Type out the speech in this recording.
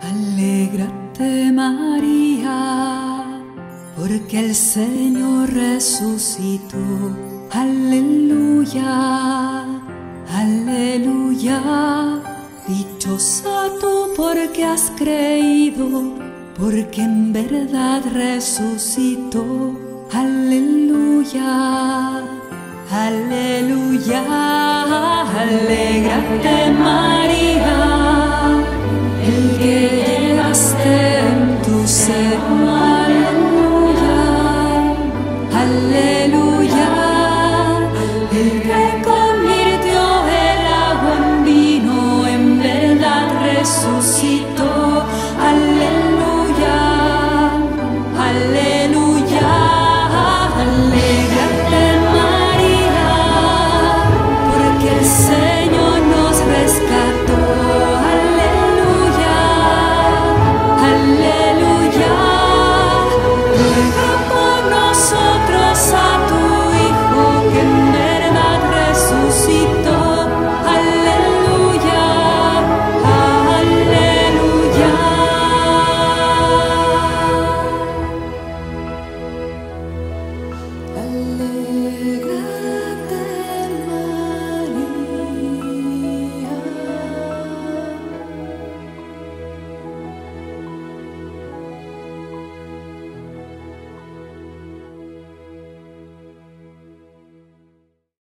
Alégrate María, porque el Señor resucitó. Aleluya, aleluya. Dichosa tú porque has creído, porque en verdad resucitó. Aleluya, aleluya. Alégrate María, el que llevaste en tu seno. Aleluya, aleluya. El que convirtió el agua en vino, en verdad resucitó.